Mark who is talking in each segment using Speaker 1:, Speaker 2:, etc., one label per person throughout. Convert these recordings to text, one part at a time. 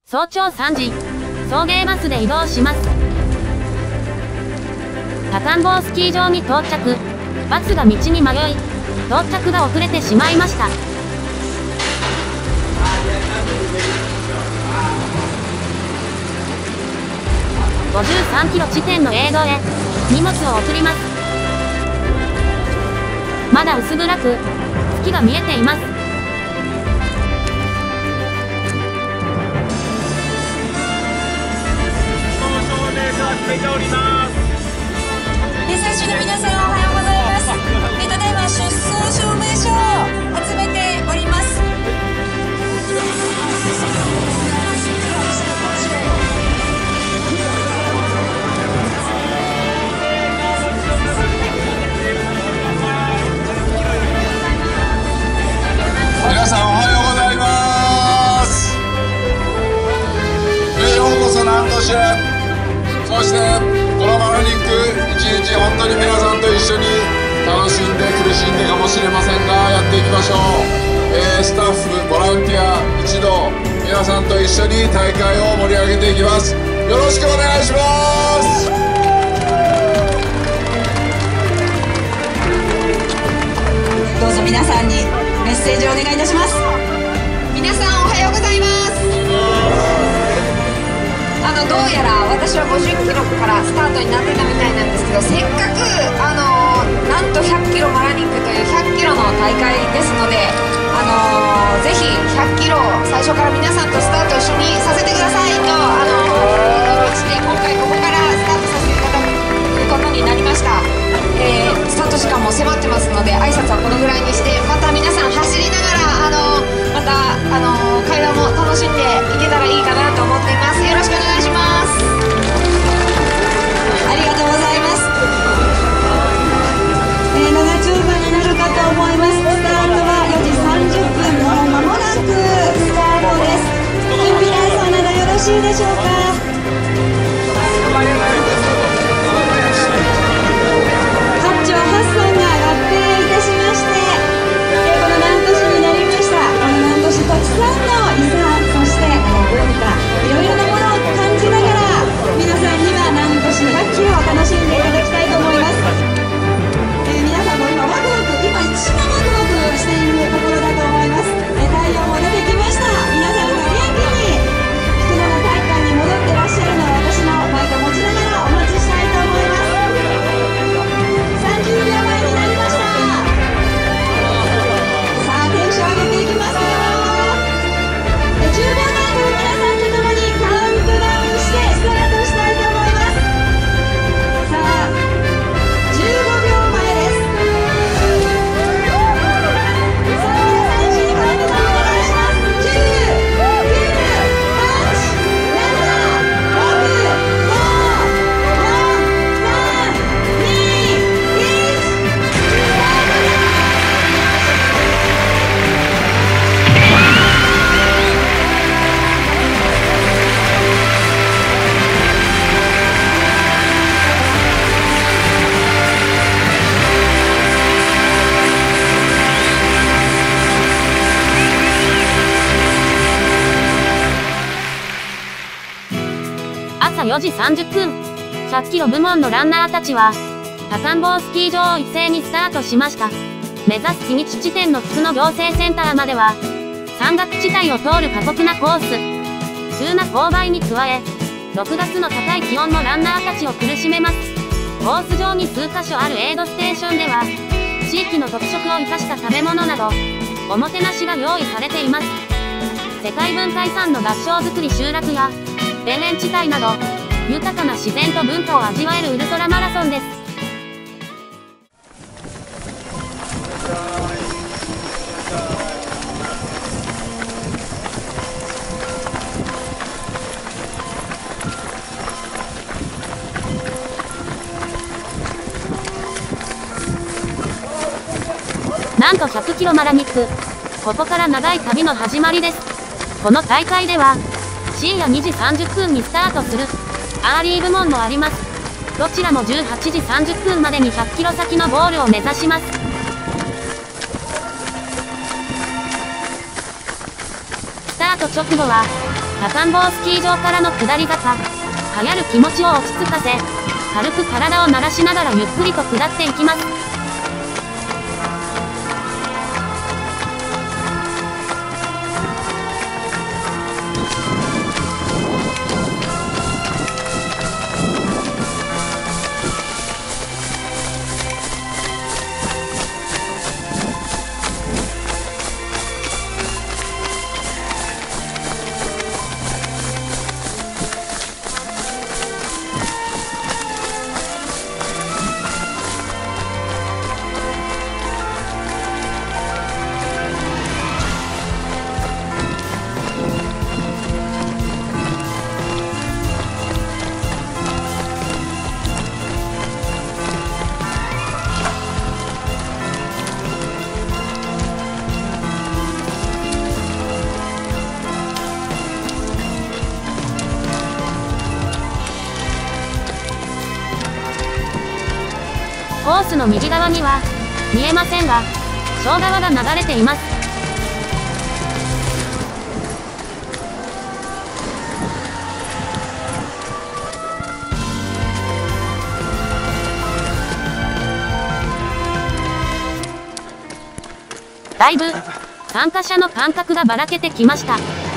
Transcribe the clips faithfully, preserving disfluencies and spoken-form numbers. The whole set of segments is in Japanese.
Speaker 1: 早朝さんじ、送迎バスで移動します。高んぼうスキー場に到着。バスが道に迷い、到着が遅れてしまいました。ごじゅうさんキロ地点の映像へ荷物を送ります。まだ薄暗く、月が見えています。
Speaker 2: 選手の皆さん、おはようございます。ただいま出走証明書を集めております。
Speaker 3: 皆さんおはようございます。ようこそ南砺市へ。そしてこのパラリンピック一日本当に皆さんと一緒に楽しんで苦しんでかもしれませんがやっていきましょう。えー、スタッフボランティア一同皆さんと一緒に大会を盛り上げていきます。よろしくお願いします。
Speaker 2: どうぞ皆さんにメッセージをお願いいたします。皆さんおはようございます。あのどうやら私はごじゅっキロからスタートになってたみたいなんですけど、せっかくあのなんとひゃっキロマラニックというひゃっキロの大会ですので、あのぜひひゃっキロ最初から皆さんとスタート一緒にさせてくださいと、あのいう形で今回ここからスタートさせていただくことになりました。えー、スタート時間も迫ってますので挨拶はこのぐらいにして、また皆さん走りながらあのまたあの会話も楽しんでいけたらいいかなと思っています。よろしくお願いします。ありがとうございます。えー、長丁場になるかと思います。スタートはよじさんじゅっぷん、もう間もなくスタートです。準備皆さんなどよろしいでしょうか。たくさんの遺産、そして文化、いろいろなものを感じながら皆さんには南砺市ひゃっキロを楽しんでいただきたいと思います。えー、皆さんも今ワクワク、今一番ワクワクしているところだと思います。えー、太陽も出てきました。皆さんが元気に福永体育館に戻ってらっしゃるのを私のマイクを持ちながらお待ちしたいと思います。さんじゅうびょうまえになりました。さあテンション上げていきますよ。じゅうびょうかん皆さんと共にカウントダウンしてスタートしたいと思います。さあじゅうごびょうまえです。さあ皆さん一緒にカウントダウンお願いします。じゅう、きゅう、はち、なな、ろく、ご、よん、さん、に、いち、スタートです。
Speaker 1: 朝よじさんじゅっぷん、ひゃっキロ部門のランナーたちは、高んぼうスキー場を一斉にスタートしました。目指す日にち地点の福野行政センターまでは、山岳地帯を通る過酷なコース。急な勾配に加え、ろくがつの高い気温のランナーたちを苦しめます。コース上に数カ所あるエイドステーションでは、地域の特色を生かした食べ物など、おもてなしが用意されています。世界文化遺産の合掌造り集落や、田園地帯など、豊かな自然と文化を味わえるウルトラマラソンです。なんとひゃくキロマラニック。ここから長い旅の始まりです。この大会では、深夜にじさんじゅっぷんにスタートする、アーリー部門もあります。どちらもじゅうはちじさんじゅっぷんまでにひゃっキロ先のゴールを目指します。スタート直後は、 高んぼうスキー場からの下り坂。流行る気持ちを落ち着かせ、軽く体を慣らしながらゆっくりと下っていきます。コースの右側には見えませんが小川が流れています。だいぶ参加者の感覚がばらけてきました。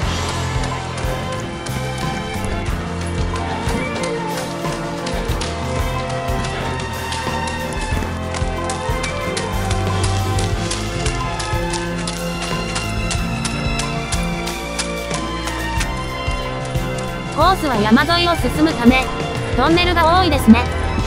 Speaker 1: コースは山沿いを進むため、トンネルが多いですね。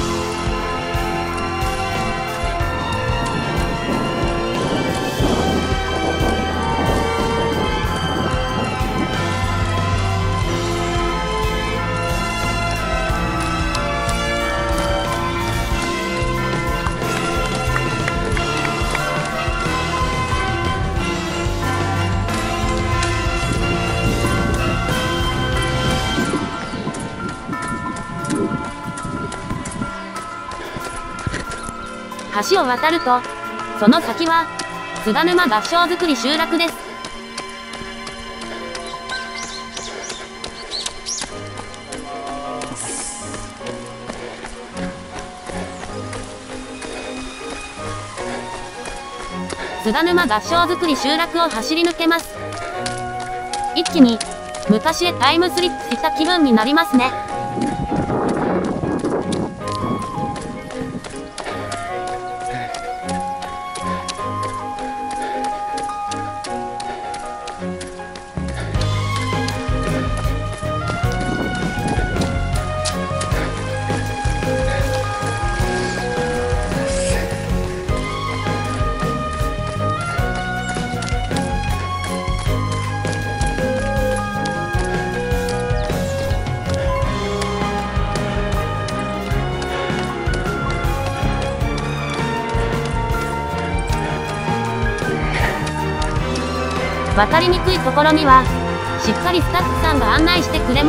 Speaker 1: 橋を渡ると、その先は、菅沼合掌造り集落です。菅沼合掌造り集落を走り抜けます。一気に、昔へタイムスリップした気分になりますね。渡りにくいところには、しっかりスタッフさんが案内してくれます。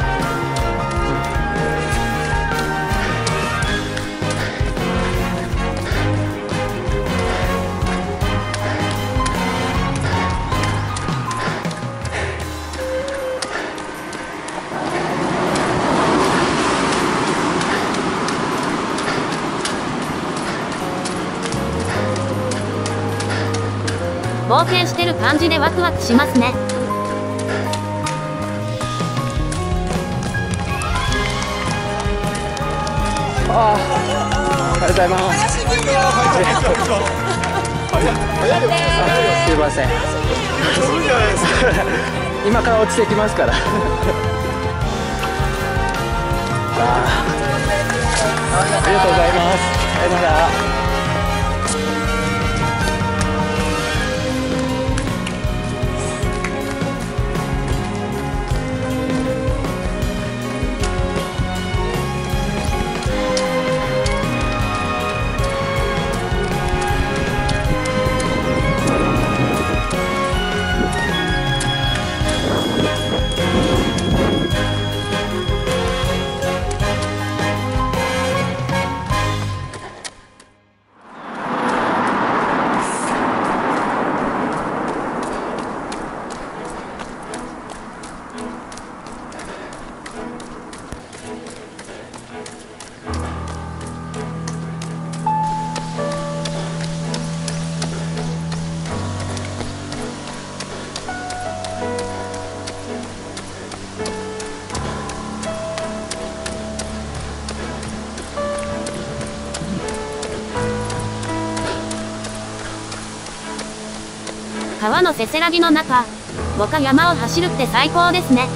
Speaker 1: 冒険してる感じでワクワクしますね。
Speaker 4: ああ、おはようございます。すいません。今から落ちてきますから。ありがとうございます。さよなら。
Speaker 1: 川のせせらぎの中、五箇山を走るって最高ですね。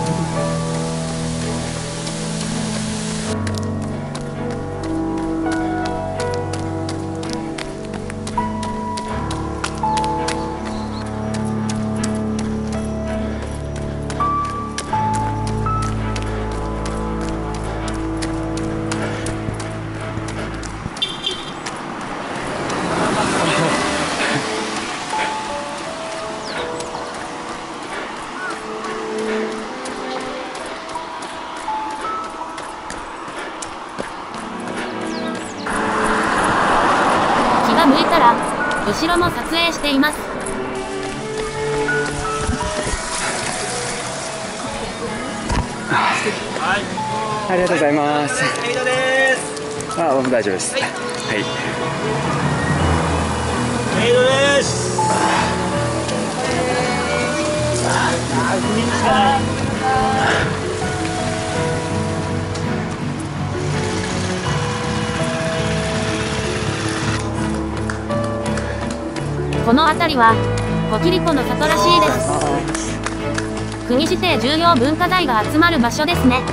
Speaker 1: 向いたら後ろも撮影しています。
Speaker 4: はい、ありがとうございます。エイドです。あ、僕大丈夫です。はい、はい、エイドです。ああ、踏みしかない。
Speaker 1: この辺りはコキリコの里らしいです。国指定重要文化財が集まる場所ですね。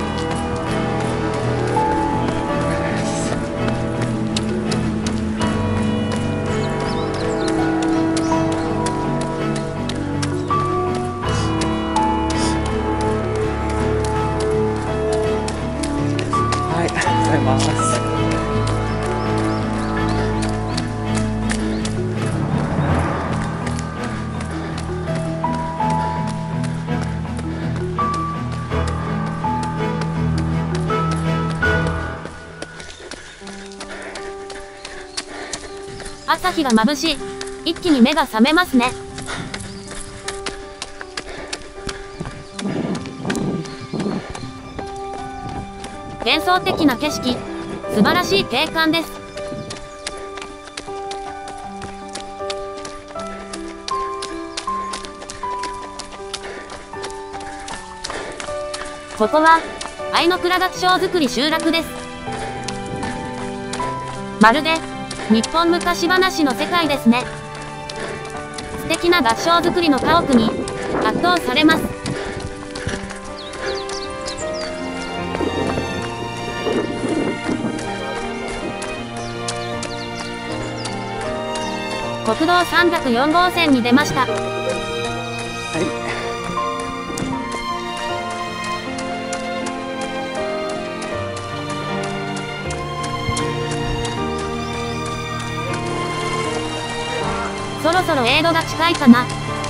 Speaker 4: はい、ありがとうございます。
Speaker 1: 朝日が眩しい。一気に目が覚めますね。幻想的な景色、素晴らしい景観です。ここは相倉楽章造り集落です。まるで日本昔話の世界ですね。素敵な合掌造りの家屋に圧倒されます。国道さんびゃくよん号線に出ました。
Speaker 4: はい。
Speaker 1: そろそろエイドが近いかな。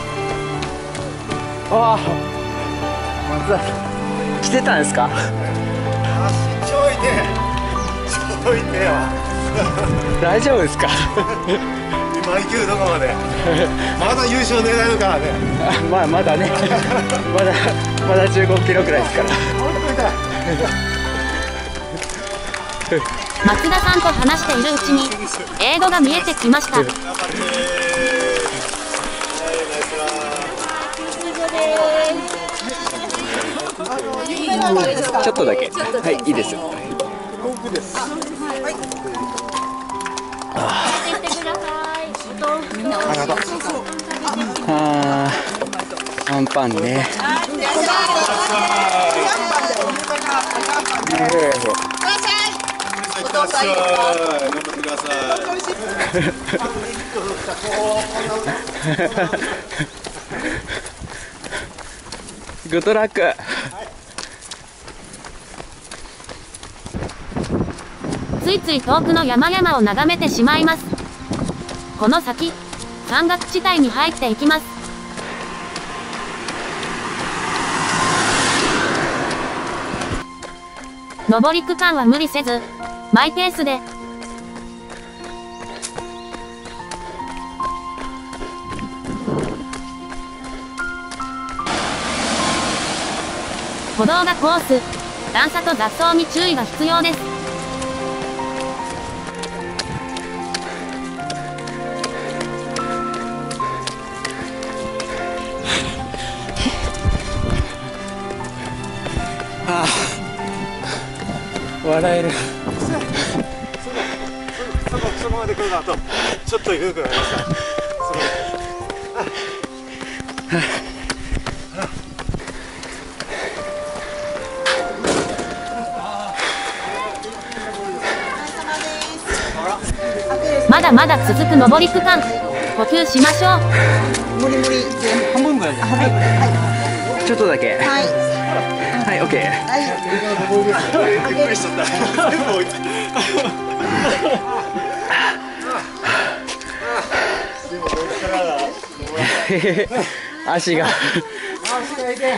Speaker 4: ああ、松田さん来てたんですか。
Speaker 5: 足ちょいでちょいでよ
Speaker 4: 大丈夫ですか。
Speaker 5: 今いけるとこまでまだ優勝狙えるからね。
Speaker 4: まあまだねまだまだじゅうごキロくらいですから。
Speaker 1: 松田さんと話しているうちにエイドが見えてきました。
Speaker 4: ちょっとだけ。はい、いいです。ああ、アンパンね。グッドラック。
Speaker 1: ついつい遠くの山々を眺めてしまいます。この先、山岳地帯に入っていきます。上り区間は無理せず、マイペースで。歩道がコース、段差と雑草に注意が必要です。
Speaker 4: ああ、笑える。
Speaker 5: そこそこまで来るのとちょっと緩くなりました。
Speaker 1: まだまだ続く上り区間、呼吸しましょう。
Speaker 4: 無理無理、半分ぐらいで。はい。ちょっとだけ。はい。はい、オッケー。はい。びっくりしちゃった。全部置いて。足が。足が痛い。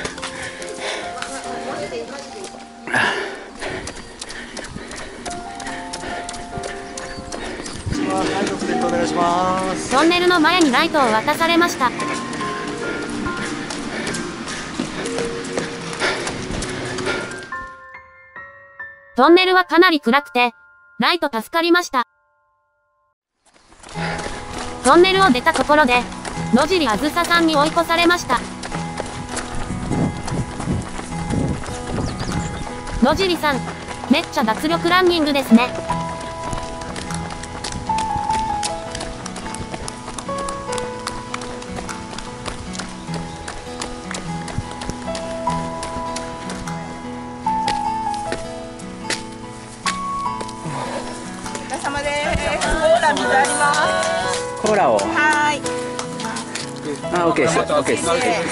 Speaker 1: トンネルの前にライトを渡されました。トンネルはかなり暗くて、ライト助かりました。トンネルを出たところで、野尻あずささんに追い越されました。野尻さん、めっちゃ脱力ランニングですね。
Speaker 4: コーラを。
Speaker 6: はい。
Speaker 4: あ、オッケーです。オッケーです。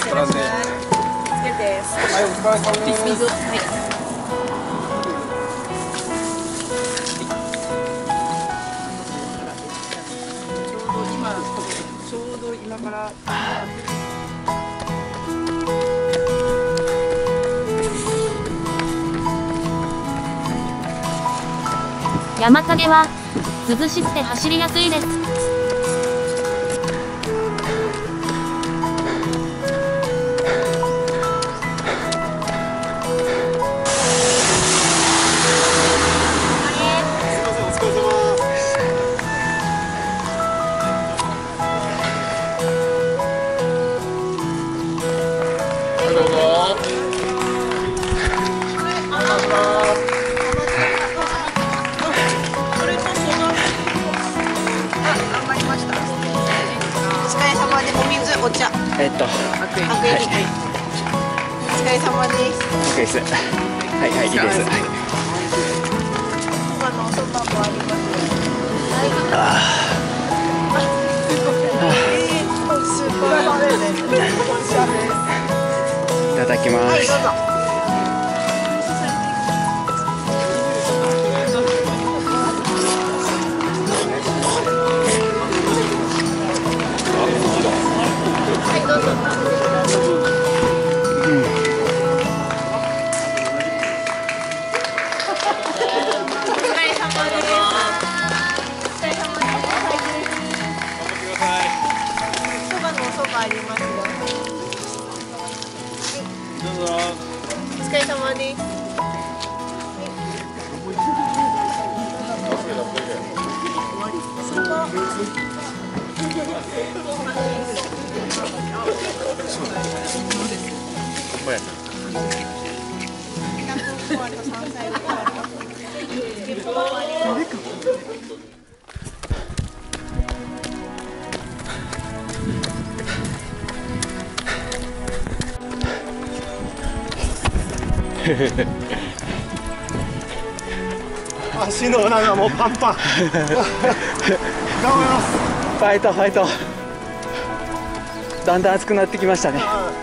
Speaker 6: 水。はい。ちょうど今から。
Speaker 1: 山影は涼しくて走りやすいです。
Speaker 6: お茶。
Speaker 4: えっと。
Speaker 6: 白エビ。はい。お疲れ様です。
Speaker 4: オッケーです。はいはい、いいです。はい。
Speaker 6: 今のおそばもあります。
Speaker 4: あ
Speaker 6: すごい。
Speaker 4: いただきます。
Speaker 6: はい、どうぞ。ありますよ。どうぞ。お疲れ様です。
Speaker 5: 足の裏がもうパンパン。頑張ります。
Speaker 4: ファイトファイト。だんだん暑くなってきましたね。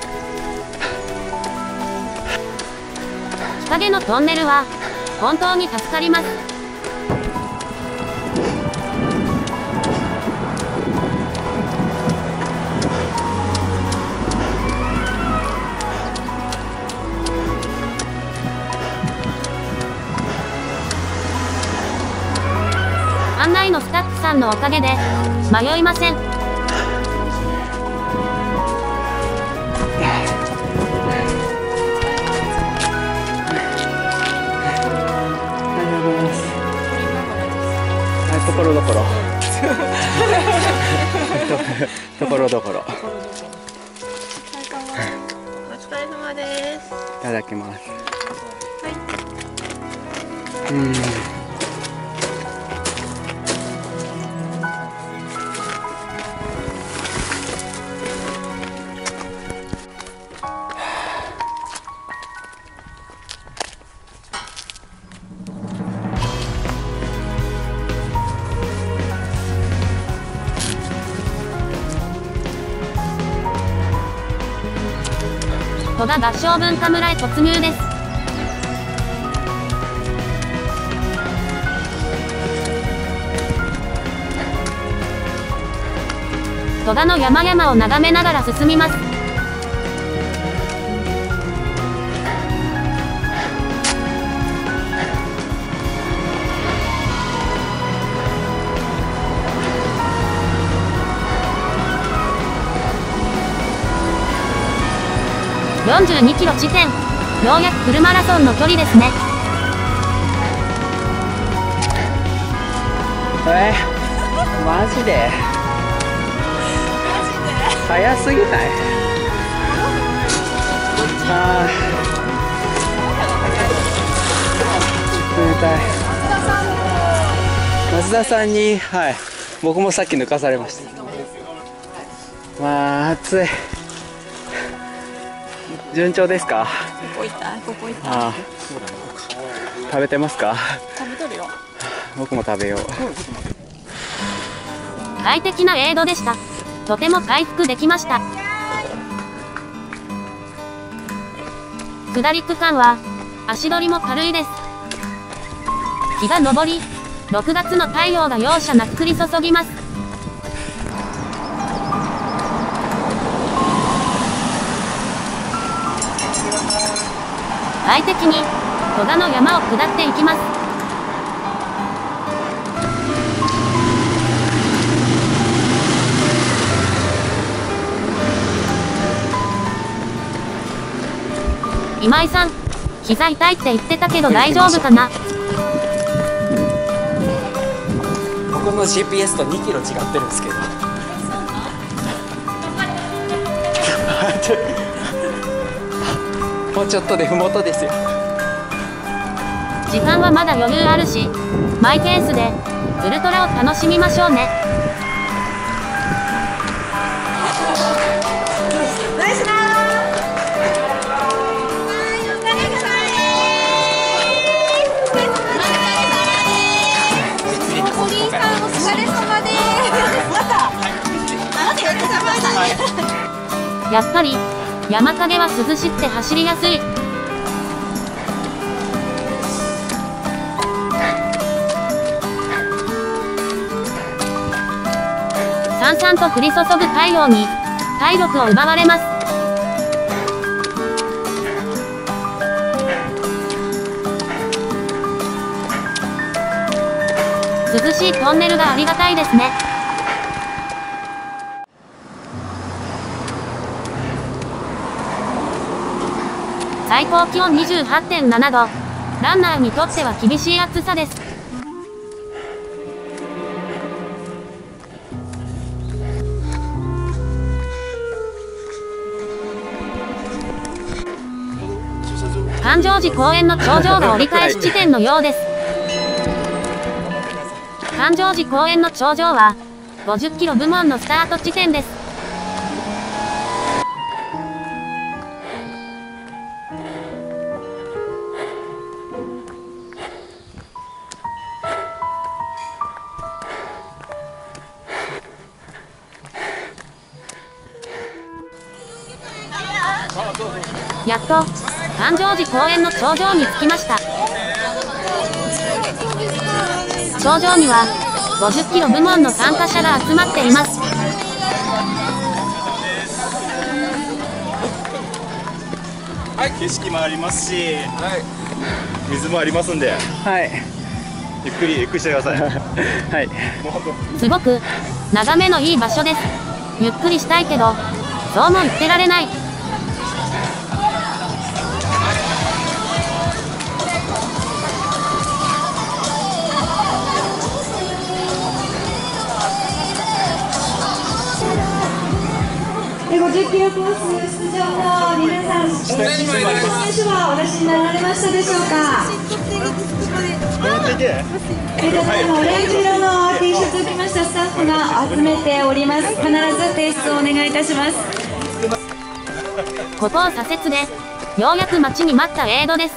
Speaker 1: 日陰のトンネルは本当に助かります。案内のスタッフさんのおかげで迷いません。
Speaker 4: ところどころところどころ。
Speaker 6: お疲れ様です。
Speaker 4: いただきます。
Speaker 6: はい。
Speaker 4: うん。
Speaker 1: 戸田合掌文化村へ突入です。戸田の山々を眺めながら進みます。よんじゅうにキロ地点、ようやくフルマラソンの距離ですね。
Speaker 4: えー、マジで早すぎない？あー、冷たい。松田さんに、はい、僕もさっき抜かされました。まあ暑い。順調ですか？
Speaker 6: ここ行った？ここ行った？
Speaker 4: ああ、食べてますか？
Speaker 6: 食べとるよ。
Speaker 4: 僕も食べよう。
Speaker 1: 快適なエイドでした。とても回復できました。下り区間は足取りも軽いです。日が昇り、ろくがつの太陽が容赦なく降り注ぎます。快適に戸田の山を下っていきます。今井さん、膝痛いって言ってたけど大丈夫かな？
Speaker 4: 僕の ジーピーエス とにキロ違ってるんですけど。もうちょっとで麓ですよ。
Speaker 1: 時間はまだ余裕あるし、マイペースでウルトラを楽しみましょうね。やっぱり山影は涼しくて走りやすい。さんさんと降り注ぐ太陽に体力を奪われます。涼しいトンネルがありがたいですね。最高気温 にじゅうはってんななど、ランナーにとっては厳しい暑さです。環状寺公園の頂上が折り返し地点のようです。環状寺公園の頂上はごじゅっキロ部門のスタート地点です。やっと環状寺公園の頂上に着きました。頂上にはごじゅっキロ部門の参加者が集まっています。
Speaker 5: はい、景色もありますし、はい、水もありますんで、
Speaker 4: はい、
Speaker 5: ゆっくりゆっくりしてください。はい。
Speaker 1: すごく眺めのいい場所です。ゆっくりしたいけど、そうも言ってられない。
Speaker 7: ごじゅっキロコース出場の皆さん、え選手はお出しになられましたでしょうか。えー、ただいまオレンジ色の T シャツを着ましたスタッフが集めております。必ず提出をお願いいたします。
Speaker 1: ここを左折でようやく待ちに待ったエイドです。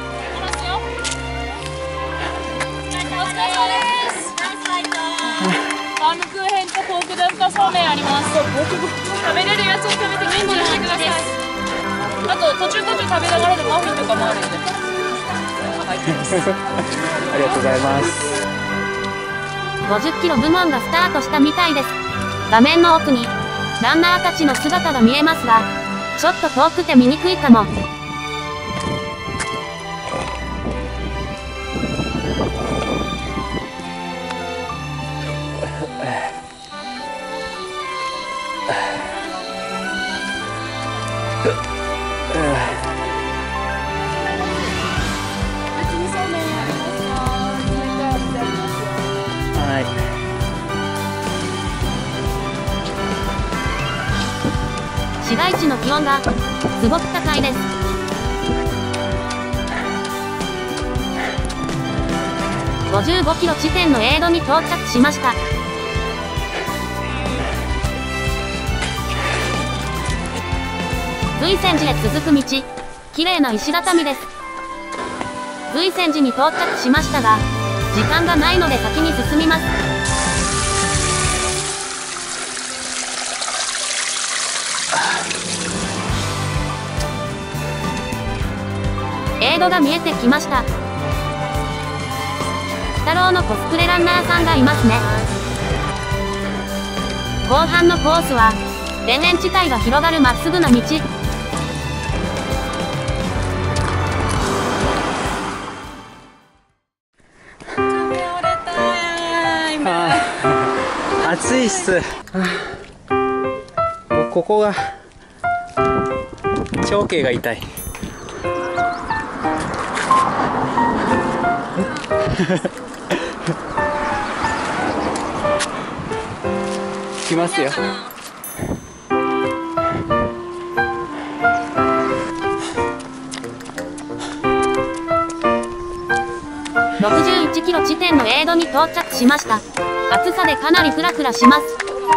Speaker 7: お疲れ様です。
Speaker 8: バームクーヘンとポークダッカそうめんあります。食べれるやつを食べて元気にしてください。あと途中途中食べながらのマフィンとかもあるんで。
Speaker 4: ありがとうございます。
Speaker 1: ごじゅっキロ部門がスタートしたみたいです。画面の奥にランナーたちの姿が見えますが、ちょっと遠くて見にくいかも。市街地の気温がすごく高いです。ごじゅうごキロ地点のエイドに到着しました。瑞泉寺へ続く道、綺麗な石畳です。瑞泉寺に到着しましたが、時間がないので先に進みます。エイドが見えてきました。鬼太郎のコスプレランナーさんがいますね。後半のコースは田園地帯が広がるまっすぐな道。
Speaker 4: 暑いっす。もうここが長径が痛い。来ますよ。
Speaker 1: ろくじゅういちキロ地点のエイドに到着しました。暑さでかなりフラフラします。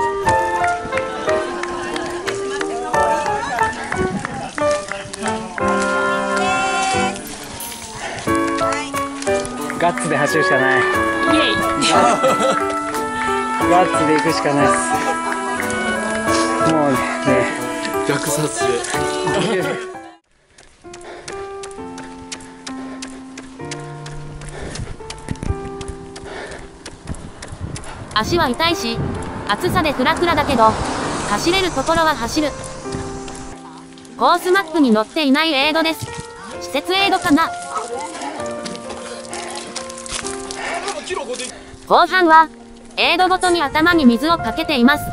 Speaker 4: ガッツで走るしかない。イエイガッツで行くしかないです。もうね、
Speaker 5: 逆撮影
Speaker 1: 足は痛いし、暑さでフラフラだけど、走れるところは走る。コースマップに載っていないエイドです。施設エイドかな。後半は、エイドごとに頭に水をかけています。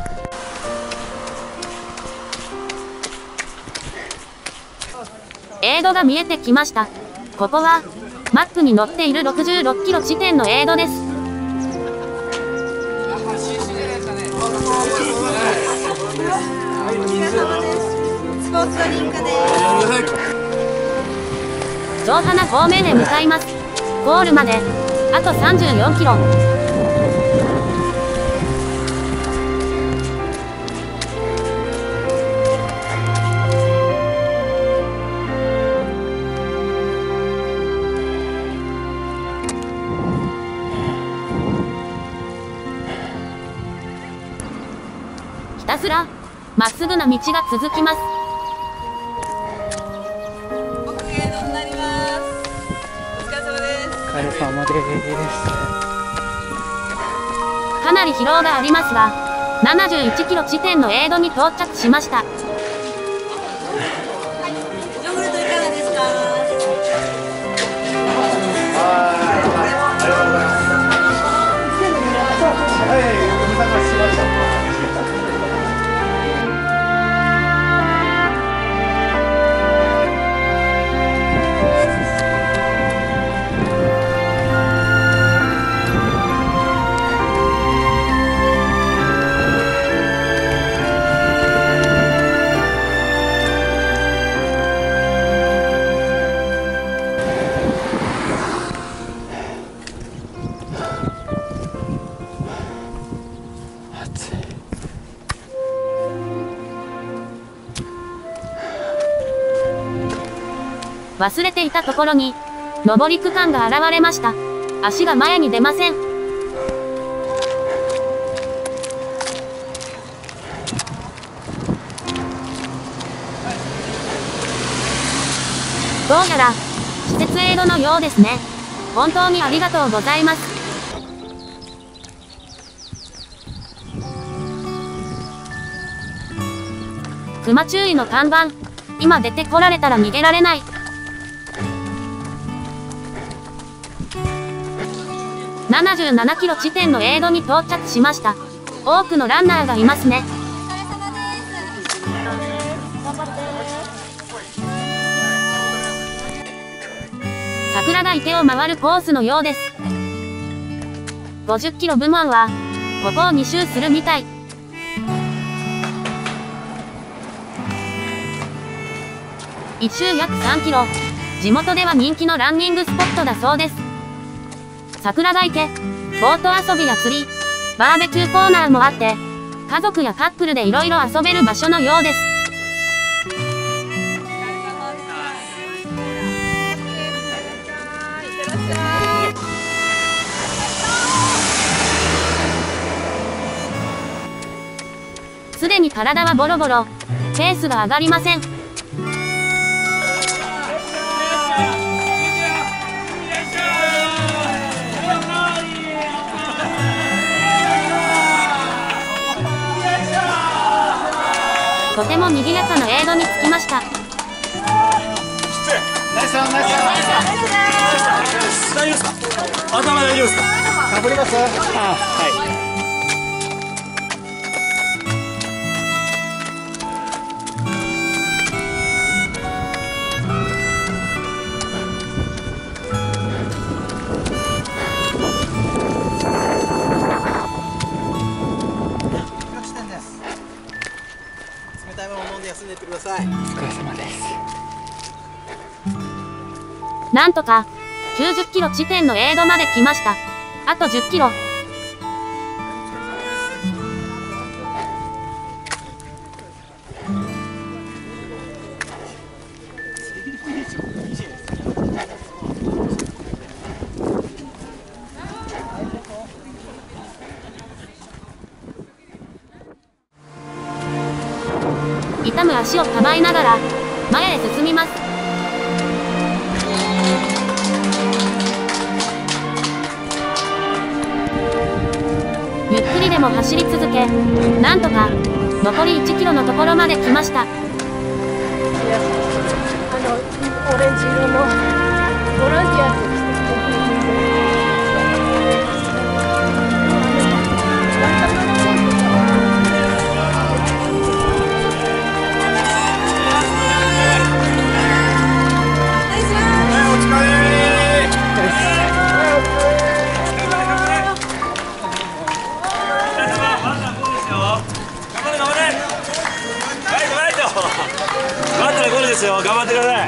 Speaker 1: エイドが見えてきました。ここは、マップに載っているろくじゅうろっキロ地点のエイドです。
Speaker 6: スポーツドリンクです。
Speaker 1: 城原方面へ向かいます。ゴールまで、あとさんじゅうよんキロ。ひたすら、まっすぐな道が続きます。
Speaker 6: 奥ゲートになります。お疲れ様です。
Speaker 4: お疲れ様です。
Speaker 1: かなり疲労がありますが、ななじゅういちキロ地点のエイドに到着しました。
Speaker 6: ヨーグルトいかがですか。
Speaker 1: 忘れていたところに、上り区間が現れました。足が前に出ません。 どうやら、施設エイドのようですね。本当にありがとうございます。熊注意の看板。今出てこられたら逃げられない。ななじゅうななキロ地点のエイドに到着しました。多くのランナーがいますね。桜田池を回るコースのようです。ごじゅっキロ部門は、ここをに周するみたい。いち周約さんキロ。地元では人気のランニングスポットだそうです。桜田池、ボート遊びや釣り、バーベキューコーナーもあって、家族やカップルでいろいろ遊べる場所のようです。すでに体はボロボロ、ペースが上がりません。とても賑やかなエイドに着きました。
Speaker 5: ナイスナイスナイス大丈夫ですか？頭大丈夫ですか？かぶります？あ、はい。休んでってください。お疲れ様です。
Speaker 1: なんとかきゅうじゅっキロ地点のエイドまで来ました。あとじゅっキロ。痛む足をかばいながら前へ進みます。ゆっくりでも走り続け、なんとか残りいちキロのところまで来ました。
Speaker 6: あのオレンジ色のボランティアって
Speaker 5: ですよ、頑張ってください。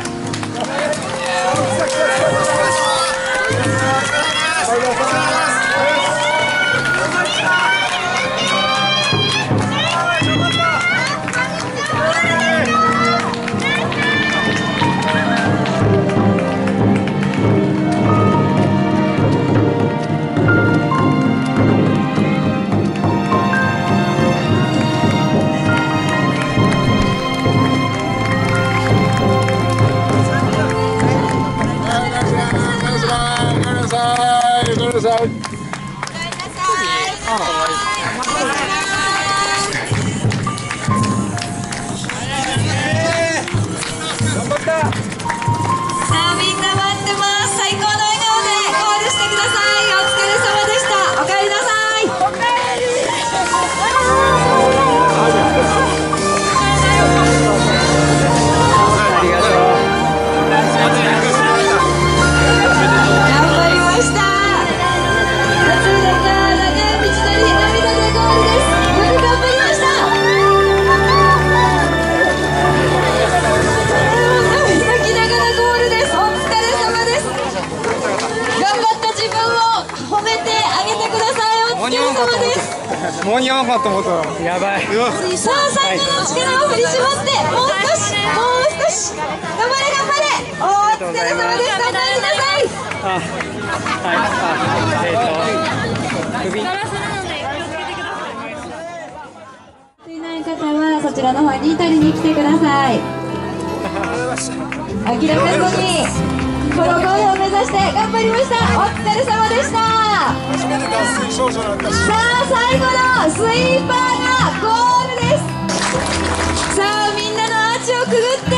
Speaker 5: 間に合わなかったと思ったらやばい。さ
Speaker 7: あ最後の力を振り絞ってもう少しもう少し頑張れ頑張れ。お疲れ様です。頑張りなさい。
Speaker 4: あ、はい、あ、えっと首
Speaker 7: いない方はそちらの方に取りに来てください。 諦めずにこのゴールを目指して頑張りました。お疲れ様でした。
Speaker 3: 初めて脱水症状なんだし。
Speaker 7: さあ最後のスイーパーがゴールです。さあみんなのアーチをくぐって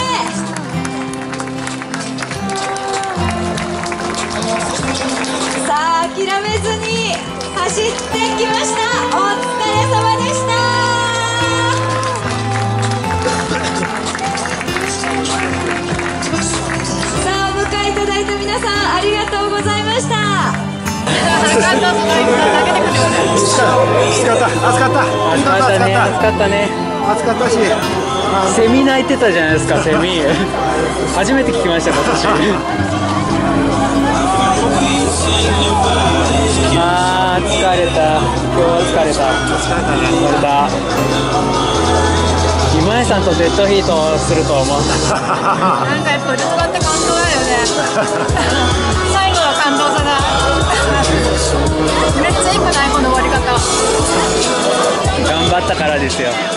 Speaker 7: さあ諦めずに走ってきました。お疲れ様でした。さあお迎えいただいた皆さんありがとうございました。
Speaker 4: 暑かった、暑かった、暑かったね、暑かったね、暑かったし、セミ鳴いてたじゃないですか、セミ。初めて聞きました、今年。あー、疲れた、今日は疲れた、疲れた。今井さんとデッドヒートすると思う。なん
Speaker 6: かやっぱウルトラって感動だよね。最後の感動さだ。めっちゃいいくないこの終わり方。
Speaker 4: 頑張ったからですよ。